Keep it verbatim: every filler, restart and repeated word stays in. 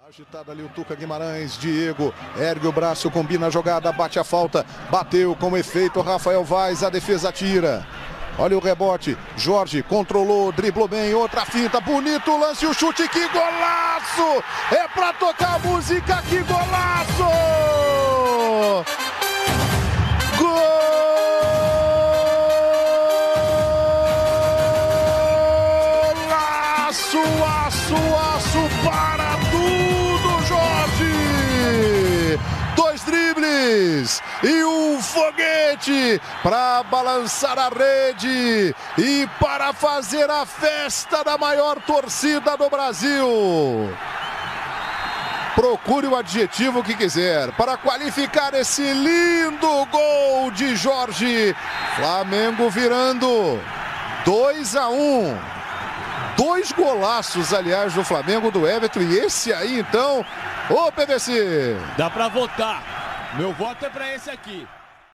Agitado ali o Tuca Guimarães, Diego ergue o braço, combina a jogada, bate a falta, bateu com efeito Rafael Vaz, a defesa tira. Olha o rebote, Jorge controlou, driblou bem, outra finta, bonito lance, o chute, que golaço! É pra tocar a música, que golaço! Golaço, aço, aço, para tudo, Jorge! Dois dribles e um foguete para balançar a rede e para fazer a festa da maior torcida do Brasil. Procure o adjetivo que quiser para qualificar esse lindo gol de Jorge. Flamengo virando dois a um. Dois golaços, aliás, do Flamengo, do Everton. E esse aí, então, ô P V C. Dá pra votar. Meu voto é pra esse aqui.